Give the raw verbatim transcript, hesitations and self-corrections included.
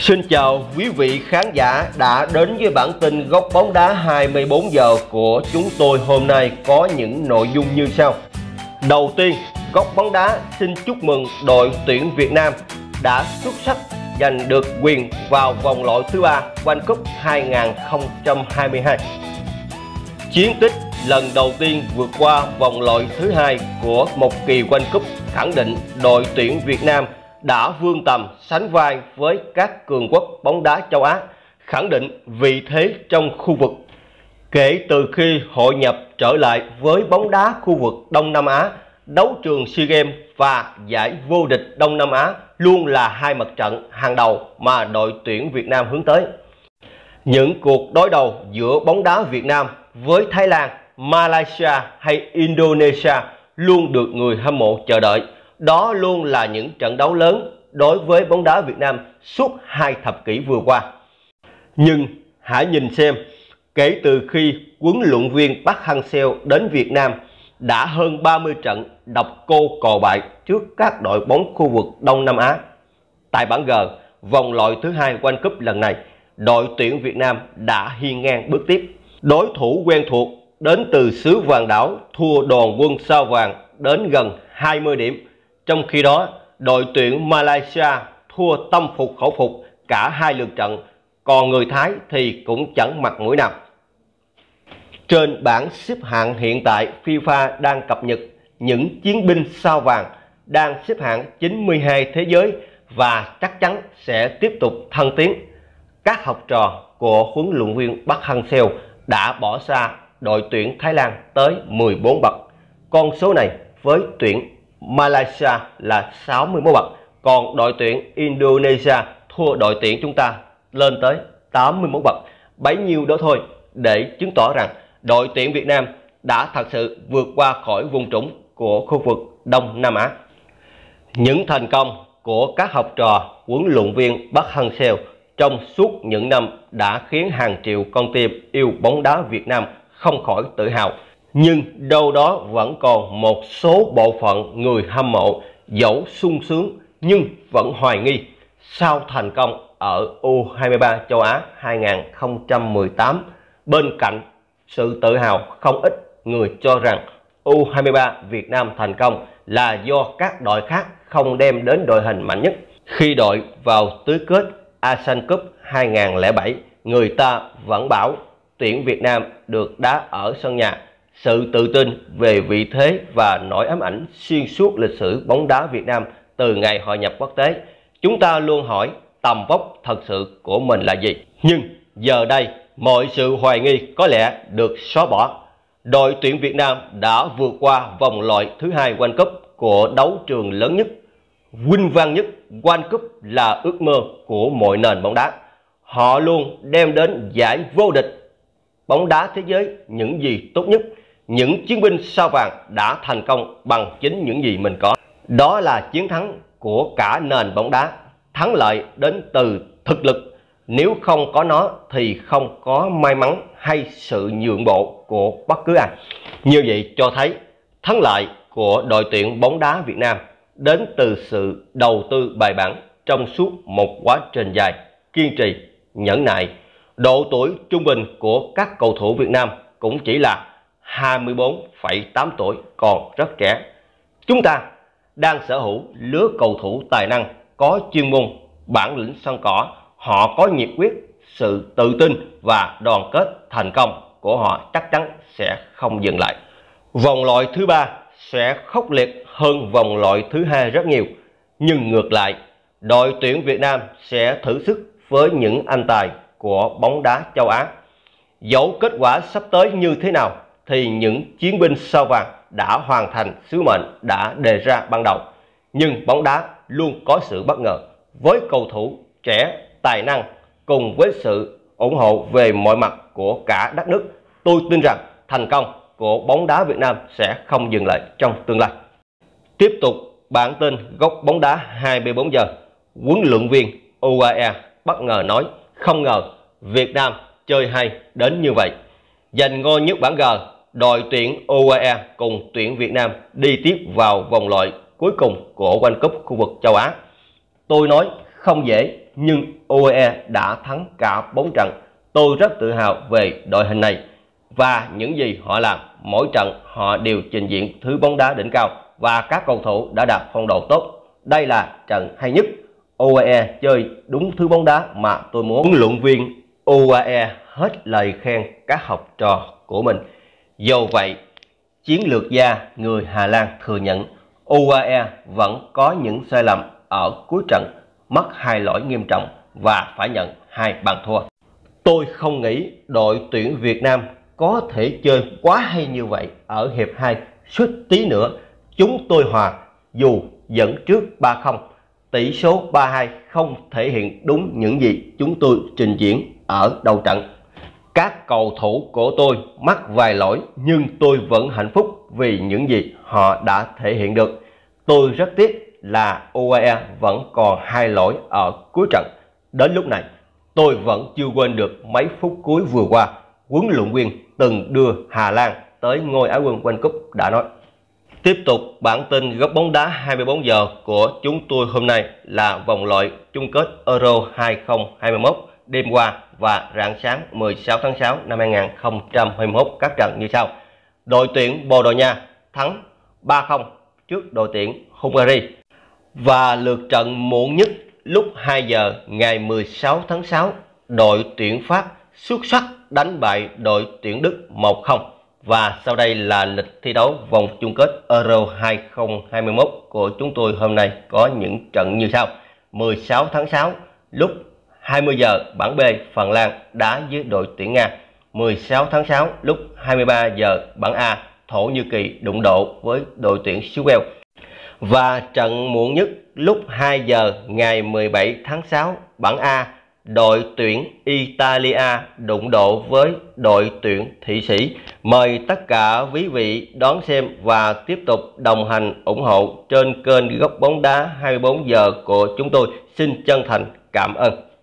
Xin chào quý vị khán giả đã đến với bản tin Góc Bóng Đá hai mươi bốn giờ của chúng tôi. Hôm nay có những nội dung như sau. Đầu tiên, Góc Bóng Đá xin chúc mừng đội tuyển Việt Nam đã xuất sắc giành được quyền vào vòng loại thứ ba World Cup hai không hai hai. Chiến tích lần đầu tiên vượt qua vòng loại thứ hai của một kỳ World Cup khẳng định đội tuyển Việt Nam đã vươn tầm sánh vai với các cường quốc bóng đá châu Á, khẳng định vị thế trong khu vực. Kể từ khi hội nhập trở lại với bóng đá khu vực Đông Nam Á, đấu trường SEA Games và giải vô địch Đông Nam Á luôn là hai mặt trận hàng đầu mà đội tuyển Việt Nam hướng tới. Những cuộc đối đầu giữa bóng đá Việt Nam với Thái Lan, Malaysia hay Indonesia luôn được người hâm mộ chờ đợi. Đó luôn là những trận đấu lớn đối với bóng đá Việt Nam suốt hai thập kỷ vừa qua. Nhưng hãy nhìn xem, kể từ khi huấn luyện viên Park Hang-seo đến Việt Nam, đã hơn ba mươi trận độc cô cò bại trước các đội bóng khu vực Đông Nam Á. Tại bảng G, vòng loại thứ hai World Cup lần này, đội tuyển Việt Nam đã hiên ngang bước tiếp. Đối thủ quen thuộc đến từ xứ Vàng Đảo thua Đoàn Quân Sao Vàng đến gần hai mươi điểm. Trong khi đó, đội tuyển Malaysia thua tâm phục khẩu phục cả hai lượt trận, còn người Thái thì cũng chẳng mặt mũi nào. Trên bảng xếp hạng hiện tại, FIFA đang cập nhật những chiến binh sao vàng đang xếp hạng chín mươi hai thế giới và chắc chắn sẽ tiếp tục thăng tiến. Các học trò của huấn luyện viên Park Hang-seo đã bỏ xa đội tuyển Thái Lan tới mười bốn bậc. Con số này với tuyển Malaysia là sáu mươi mốt bậc, còn đội tuyển Indonesia thua đội tuyển chúng ta lên tới tám mươi mốt bậc. Bấy nhiêu đó thôi để chứng tỏ rằng đội tuyển Việt Nam đã thật sự vượt qua khỏi vùng trũng của khu vực Đông Nam Á. Những thành công của các học trò huấn luyện viên Park Hang-seo trong suốt những năm đã khiến hàng triệu con tim yêu bóng đá Việt Nam không khỏi tự hào. Nhưng đâu đó vẫn còn một số bộ phận người hâm mộ dẫu sung sướng nhưng vẫn hoài nghi sau thành công ở U hai mươi ba châu Á hai không một tám. Bên cạnh sự tự hào, không ít người cho rằng U hai mươi ba Việt Nam thành công là do các đội khác không đem đến đội hình mạnh nhất. Khi đội vào tứ kết Asian Cup hai không không bảy, người ta vẫn bảo tuyển Việt Nam được đá ở sân nhà. Sự tự tin về vị thế và nỗi ám ảnh xuyên suốt lịch sử bóng đá Việt Nam từ ngày hội nhập quốc tế. Chúng ta luôn hỏi tầm vóc thật sự của mình là gì. Nhưng giờ đây, mọi sự hoài nghi có lẽ được xóa bỏ. Đội tuyển Việt Nam đã vượt qua vòng loại thứ hai World Cup của đấu trường lớn nhất, vinh vang nhất. World Cup là ước mơ của mọi nền bóng đá. Họ luôn đem đến giải vô địch bóng đá thế giới những gì tốt nhất. Những chiến binh sao vàng đã thành công bằng chính những gì mình có. Đó là chiến thắng của cả nền bóng đá. Thắng lợi đến từ thực lực. Nếu không có nó thì không có may mắn hay sự nhượng bộ của bất cứ ai. Như vậy cho thấy thắng lợi của đội tuyển bóng đá Việt Nam đến từ sự đầu tư bài bản trong suốt một quá trình dài, kiên trì, nhẫn nại. Độ tuổi trung bình của các cầu thủ Việt Nam cũng chỉ là hai mươi tư phẩy tám tuổi, còn rất trẻ. Chúng ta đang sở hữu lứa cầu thủ tài năng, có chuyên môn, bản lĩnh sân cỏ. Họ có nhiệt huyết, sự tự tin và đoàn kết. Thành công của họ chắc chắn sẽ không dừng lại. Vòng loại thứ ba sẽ khốc liệt hơn vòng loại thứ hai rất nhiều. Nhưng ngược lại, đội tuyển Việt Nam sẽ thử sức với những anh tài của bóng đá châu Á. Dẫu kết quả sắp tới như thế nào thì những chiến binh sao vàng đã hoàn thành sứ mệnh đã đề ra ban đầu. Nhưng bóng đá luôn có sự bất ngờ. Với cầu thủ trẻ, tài năng cùng với sự ủng hộ về mọi mặt của cả đất nước, tôi tin rằng thành công của bóng đá Việt Nam sẽ không dừng lại trong tương lai. Tiếp tục bản tin Góc Bóng Đá hai mươi bốn giờ. Huấn luyện viên u a e bất ngờ nói không ngờ Việt Nam chơi hay đến như vậy. Giành ngôi nhất bảng G, đội tuyển u a e cùng tuyển Việt Nam đi tiếp vào vòng loại cuối cùng của World Cup khu vực châu Á. Tôi nói không dễ, nhưng u a e đã thắng cả bốn trận. Tôi rất tự hào về đội hình này và những gì họ làm. Mỗi trận họ đều trình diễn thứ bóng đá đỉnh cao và các cầu thủ đã đạt phong độ tốt. Đây là trận hay nhất. u a e chơi đúng thứ bóng đá mà tôi muốn. Huấn luyện viên u a e hết lời khen các học trò của mình. Dù vậy, chiến lược gia người Hà Lan thừa nhận u a e vẫn có những sai lầm ở cuối trận, mắc hai lỗi nghiêm trọng và phải nhận hai bàn thua. Tôi không nghĩ đội tuyển Việt Nam có thể chơi quá hay như vậy ở hiệp hai. Suýt tí nữa chúng tôi hòa dù dẫn trước ba không. Tỷ số ba hai không thể hiện đúng những gì chúng tôi trình diễn ở đầu trận. Các cầu thủ của tôi mắc vài lỗi nhưng tôi vẫn hạnh phúc vì những gì họ đã thể hiện được. Tôi rất tiếc là u a e vẫn còn hai lỗi ở cuối trận. Đến lúc này, tôi vẫn chưa quên được mấy phút cuối vừa qua, huấn luyện viên từng đưa Hà Lan tới ngôi Á quân World Cup đã nói. Tiếp tục bản tin góc bóng đá hai mươi bốn giờ của chúng tôi hôm nay là vòng loại chung kết Euro hai không hai mốt đêm qua và rạng sáng mười sáu tháng sáu năm hai nghìn không trăm hai mươi mốt. Các trận như sau. Đội tuyển Bồ Đào Nha thắng ba không trước đội tuyển Hungary. Và lượt trận muộn nhất lúc hai giờ ngày mười sáu tháng sáu, đội tuyển Pháp xuất sắc đánh bại đội tuyển Đức một không. Và sau đây là lịch thi đấu vòng chung kết Euro hai không hai mốt của chúng tôi hôm nay có những trận như sau. mười sáu tháng sáu lúc hai mươi giờ bảng B, Phần Lan đá với đội tuyển Nga. mười sáu tháng sáu lúc hai mươi ba giờ bảng A, Thổ Nhĩ Kỳ đụng độ với đội tuyển xứ Wales. Và trận muộn nhất lúc hai giờ ngày mười bảy tháng sáu bảng A, đội tuyển Italia đụng độ với đội tuyển Thụy Sĩ. Mời tất cả quý vị đón xem và tiếp tục đồng hành ủng hộ trên kênh Góc Bóng Đá hai mươi bốn giờ của chúng tôi. Xin chân thành cảm ơn.